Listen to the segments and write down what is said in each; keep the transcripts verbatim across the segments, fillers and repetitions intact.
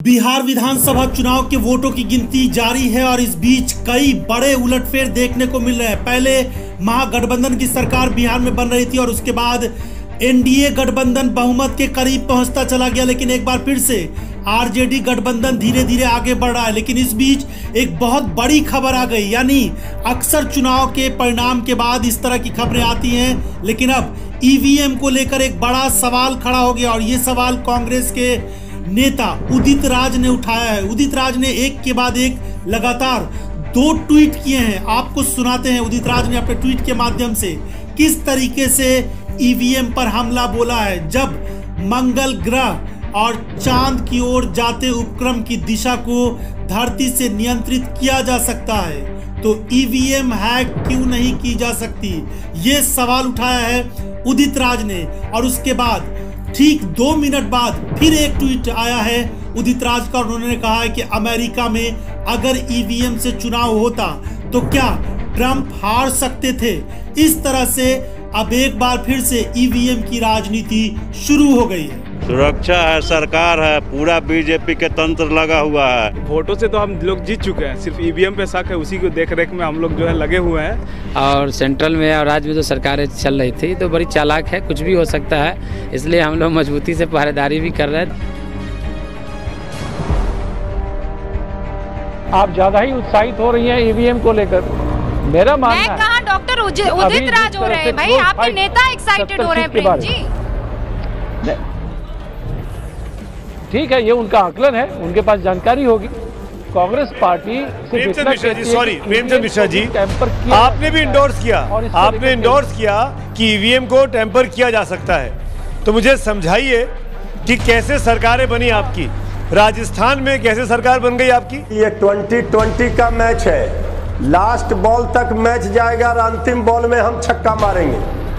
बिहार विधानसभा चुनाव के वोटों की गिनती जारी है और इस बीच कई बड़े उलटफेर देखने को मिल रहे हैं। पहले महागठबंधन की सरकार बिहार में बन रही थी और उसके बाद एनडीए गठबंधन बहुमत के करीब पहुंचता चला गया, लेकिन एक बार फिर से आरजेडी गठबंधन धीरे धीरे आगे बढ़ रहा है। लेकिन इस बीच एक बहुत बड़ी खबर आ गई, यानी अक्सर चुनाव के परिणाम के बाद इस तरह की खबरें आती हैं, लेकिन अब ईवीएम को लेकर एक बड़ा सवाल खड़ा हो गया और ये सवाल कांग्रेस के नेता उदित राज ने उठाया है। उदित राज ने एक के बाद एक लगातार दो ट्वीट किए हैं, आपको सुनाते हैं उदित राज ने अपने ट्वीट के माध्यम से किस तरीके से ईवीएम पर हमला बोला है। जब मंगल ग्रह और चांद की ओर जाते उपक्रम की दिशा को धरती से नियंत्रित किया जा सकता है तो ईवीएम हैक क्यों नहीं की जा सकती, ये सवाल उठाया है उदित राज ने। और उसके बाद ठीक दो मिनट बाद फिर एक ट्वीट आया है उदित राज का, उन्होंने कहा है कि अमेरिका में अगर ईवीएम से चुनाव होता तो क्या ट्रंप हार सकते थे। इस तरह से अब एक बार फिर से ईवीएम की राजनीति शुरू हो गई है। सुरक्षा है, सरकार है, पूरा बीजेपी के तंत्र लगा हुआ है। वोटों से तो हम लोग जीत चुके हैं, सिर्फ ईवीएम पे शक है, उसी को देख रेख में हम लोग जो है लगे हुए हैं। और सेंट्रल में और राज्य में जो सरकारें चल रही थी तो बड़ी चालाक है, कुछ भी हो सकता है, इसलिए हम लोग मजबूती से पहरेदारी भी कर रहे हैं। आप ज्यादा ही उत्साहित हो रही हैं ईवीएम को लेकर, मेरा मानना है। मैं कहा डॉक्टर उदित राज हो रहे हैं भाई, आपके नेता एक्साइटेड हो रहे हैं प्रेम जी। ठीक है, ये उनका आकलन है, उनके पास जानकारी होगी। कांग्रेस पार्टी प्रेमचंद मिश्रा जी, सॉरी प्रेमचंद मिश्रा जी, आपने भी इंडोर्स किया, आपने इंडोर्स किया कि ईवीएम को टेम्पर किया जा सकता है। तो मुझे समझाइए कि कैसे सरकारें बनी आपकी, राजस्थान में कैसे सरकार बन गई आपकी। ये ट्वेंटी ट्वेंटी का मैच है, लास्ट बॉल तक मैच जाएगा और अंतिम बॉल में हम छक्का मारेंगे।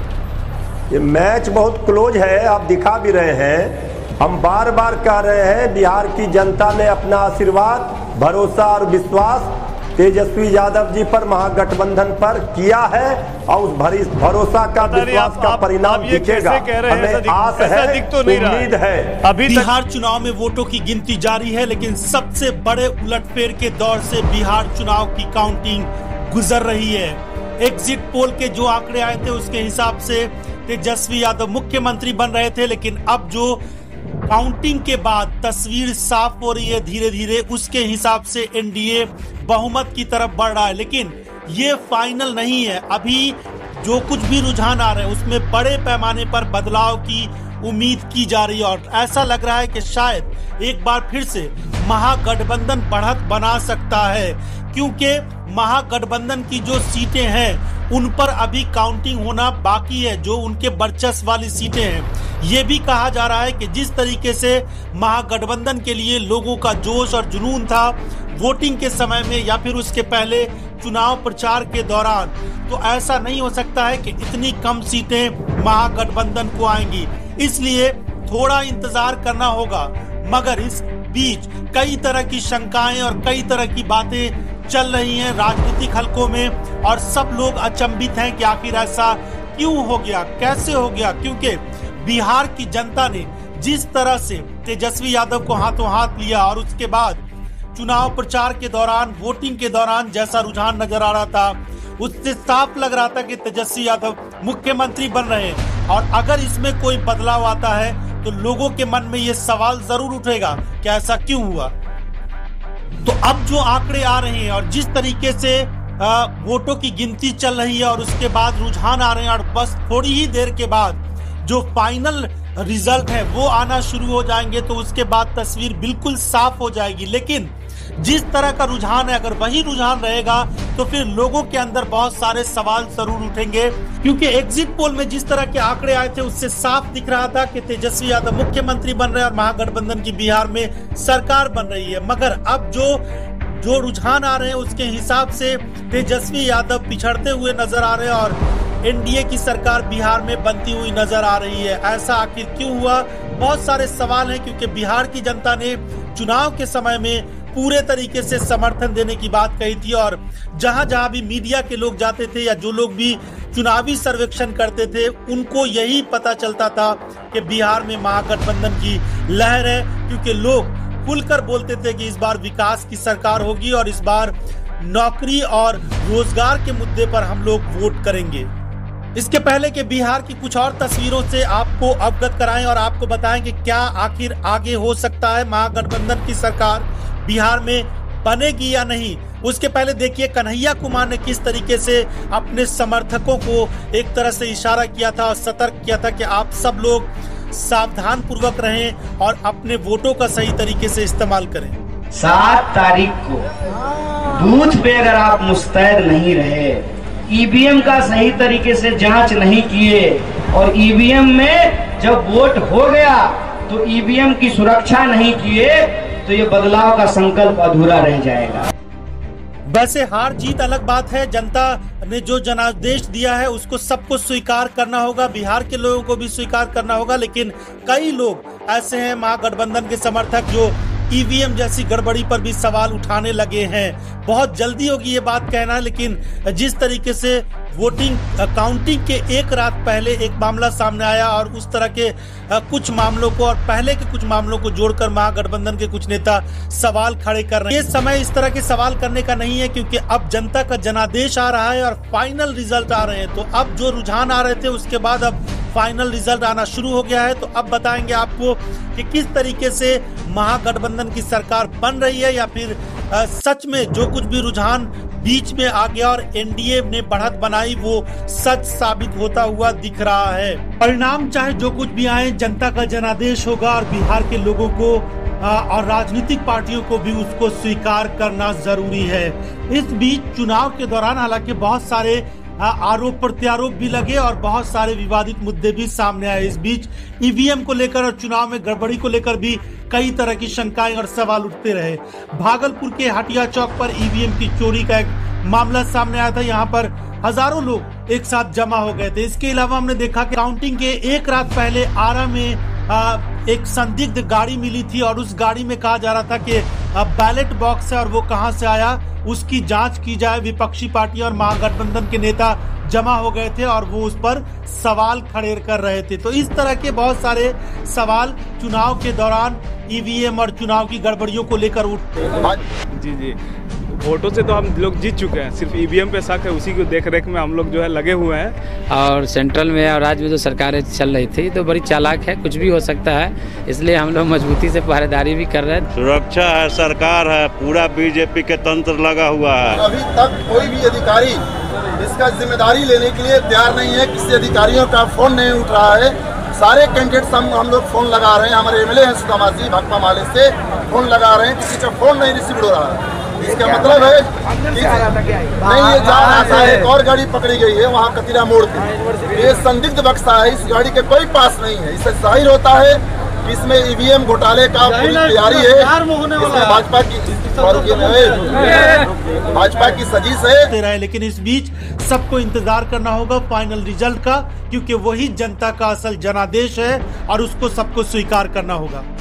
ये मैच बहुत क्लोज है, आप दिखा भी रहे हैं। हम बार बार कह रहे हैं बिहार की जनता ने अपना आशीर्वाद, भरोसा और विश्वास तेजस्वी यादव जी पर, महागठबंधन पर किया है और उस भरोसा का, विश्वास का परिणाम दिखेगा। हमें आस है, उम्मीद है। अभी बिहार चुनाव में वोटों की गिनती जारी है, लेकिन सबसे बड़े उलटफेर के दौर से बिहार चुनाव की काउंटिंग गुजर रही है। एग्जिट पोल के जो आंकड़े आए थे उसके हिसाब से तेजस्वी यादव मुख्यमंत्री बन रहे थे, लेकिन अब जो काउंटिंग के बाद तस्वीर साफ हो रही है धीरे धीरे, उसके हिसाब से एनडीए बहुमत की तरफ बढ़ रहा है। लेकिन ये फाइनल नहीं है, अभी जो कुछ भी रुझान आ रहे हैं उसमें बड़े पैमाने पर बदलाव की उम्मीद की जा रही है और ऐसा लग रहा है कि शायद एक बार फिर से महागठबंधन बढ़त बना सकता है, क्योंकि महागठबंधन की जो सीटें हैं उन पर अभी काउंटिंग होना बाकी है, जो उनके वर्चस्व वाली सीटें हैं। ये भी कहा जा रहा है कि जिस तरीके से महागठबंधन के लिए लोगों का जोश और जुनून था वोटिंग के समय में या फिर उसके पहले चुनाव प्रचार के दौरान, तो ऐसा नहीं हो सकता है कि इतनी कम सीटें महागठबंधन को आएंगी। इसलिए थोड़ा इंतजार करना होगा, मगर इस बीच कई तरह की शंकाएं और कई तरह की बातें चल रही हैं राजनीतिक हलकों में और सब लोग अचंभित हैं कि आखिर ऐसा क्यों हो गया, कैसे हो गया। क्योंकि बिहार की जनता ने जिस तरह से तेजस्वी यादव को हाथों हाथ लिया और उसके बाद चुनाव प्रचार के दौरान, वोटिंग के दौरान जैसा रुझान नजर आ रहा था, उससे साफ लग रहा था कि तेजस्वी यादव मुख्यमंत्री बन रहे हैं। और अगर इसमें कोई बदलाव आता है तो लोगों के मन में ये सवाल जरूर उठेगा कि ऐसा क्यों हुआ। तो अब जो आंकड़े आ रहे हैं और जिस तरीके से आ, वोटों की गिनती चल रही है और उसके बाद रुझान आ रहे हैं और बस थोड़ी ही देर के बाद जो फाइनल रिजल्ट है वो आना शुरू हो जाएंगे, तो उसके बाद तस्वीर बिल्कुल साफ हो जाएगी। लेकिन जिस तरह का रुझान है, अगर वही रुझान रहेगा तो फिर लोगों के अंदर बहुत सारे सवाल जरूर उठेंगे, क्योंकि एग्जिट पोल में जिस तरह के आंकड़े आए थे उससे साफ दिख रहा था कि तेजस्वी यादव मुख्यमंत्री बन रहे हैं और महागठबंधन की बिहार में सरकार बन रही है। मगर अब जो जो रुझान आ रहे हैं उसके हिसाब से तेजस्वी यादव पिछड़ते हुए नजर आ रहे हैं और एनडीए की सरकार बिहार में बनती हुई नजर आ रही है। ऐसा आखिर क्यों हुआ, बहुत सारे सवाल हैं, क्योंकि बिहार की जनता ने चुनाव के समय में पूरे तरीके से समर्थन देने की बात कही थी और जहां जहां भी मीडिया के लोग जाते थे या जो लोग भी चुनावी सर्वेक्षण करते थे उनको यही पता चलता था कि बिहार में महागठबंधन की लहर है, क्योंकि लोग खुलकर बोलते थे कि इस बार विकास की सरकार होगी और इस बार नौकरी और रोजगार के मुद्दे पर हम लोग वोट करेंगे। इसके पहले कि बिहार की कुछ और तस्वीरों से आपको अवगत कराएं और आपको बताएं कि क्या आखिर आगे हो सकता है, महागठबंधन की सरकार बिहार में बनेगी या नहीं। उसके पहले देखिए कन्हैया कुमार ने किस तरीके से अपने समर्थकों को एक तरह से इशारा किया था और सतर्क किया था कि आप सब लोग सावधान पूर्वक रहें और अपने वोटों का सही तरीके से इस्तेमाल करें। सात तारीख को बूथ पे अगर आप मुस्तैद नहीं रहे, ईवीएम का सही तरीके से जांच नहीं किए और ईवीएम में जब वोट हो गया तो ईवीएम की सुरक्षा नहीं किए तो ये बदलाव का संकल्प अधूरा रह जाएगा। वैसे हार जीत अलग बात है, जनता ने जो जनादेश दिया है उसको सबको स्वीकार करना होगा, बिहार के लोगों को भी स्वीकार करना होगा। लेकिन कई लोग ऐसे हैं महागठबंधन के समर्थक जो ईवीएम जैसी गड़बड़ी पर भी सवाल उठाने लगे हैं। बहुत जल्दी होगी ये बात कहना, लेकिन जिस तरीके से वोटिंग काउंटिंग के एक रात पहले एक मामला सामने आया और उस तरह के कुछ मामलों को और पहले के कुछ मामलों को जोड़कर महागठबंधन के कुछ नेता सवाल खड़े कर रहे हैं। ये समय इस तरह के सवाल करने का नहीं है, क्योंकि अब जनता का जनादेश आ रहा है और फाइनल रिजल्ट आ रहे हैं। तो अब जो रुझान आ रहे थे उसके बाद अब फाइनल रिजल्ट आना शुरू हो गया है। तो अब बताएंगे आपको कि किस तरीके से महागठबंधन की सरकार बन रही है या फिर आ, सच में जो कुछ भी रुझान बीच में आ गया और एनडीए ने बढ़त बनाई वो सच साबित होता हुआ दिख रहा है। परिणाम चाहे जो कुछ भी आए, जनता का जनादेश होगा और बिहार के लोगों को आ, और राजनीतिक पार्टियों को भी उसको स्वीकार करना जरूरी है। इस बीच चुनाव के दौरान हालांकि बहुत सारे आरोप प्रत्यारोप भी लगे और बहुत सारे विवादित मुद्दे भी सामने आए। इस बीच ईवीएम को लेकर और चुनाव में गड़बड़ी को लेकर भी कई तरह की शंकाएं और सवाल उठते रहे। भागलपुर के हटिया चौक पर ईवीएम की चोरी का एक मामला सामने आया था। यहाँ पर हजारों लोग एक साथ जमा हो गए थे। इसके अलावा हमने देखा कि काउंटिंग के एक रात पहले आरा में आ, एक संदिग्ध गाड़ी मिली थी और उस गाड़ी में कहा जा रहा था कि बैलेट बॉक्स है और वो कहां से आया उसकी जांच की जाए। विपक्षी पार्टी और महागठबंधन के नेता जमा हो गए थे और वो उस पर सवाल खड़े कर रहे थे। तो इस तरह के बहुत सारे सवाल चुनाव के दौरान ईवीएम और चुनाव की गड़बड़ियों को लेकर उठते। जी जी वोटों से तो हम लोग जीत चुके हैं, सिर्फ ईवीएम पे शक है, उसी को देख रेख में हम लोग जो है लगे हुए हैं। और सेंट्रल में और राज्य में जो सरकारें चल रही थी तो बड़ी चालाक है, कुछ भी हो सकता है, इसलिए हम लोग मजबूती से पहरेदारी भी कर रहे हैं। सुरक्षा है, सरकार है, पूरा बीजेपी के तंत्र लगा हुआ है। अभी तक कोई भी अधिकारी इसका जिम्मेदारी लेने के लिए तैयार नहीं है। किसी अधिकारियों का फोन नहीं उठ रहा है। सारे कैंडिडेट्स हम हम लोग फोन लगा रहे हैं, हमारे एमएलए हैं सुदामा जी भाकपा माले से फोन लगा रहे हैं, किसी का फोन नहीं रिसीव हो रहा है। इसका मतलब है नहीं, ये जा रहा था, एक और गाड़ी पकड़ी गई है वहाँ कतिरा मोड़ पे। ये संदिग्ध बक्सा है, इस गाड़ी के कोई पास नहीं है। इससे जाहिर होता है कि इसमें ईवीएम घोटाले का पूरी तैयारी है। इसमें भाजपा की भाजपा की साजिश है। लेकिन इस बीच सबको इंतजार करना होगा फाइनल रिजल्ट का, क्योंकि वही जनता का असल जनादेश है और उसको सबको स्वीकार करना होगा।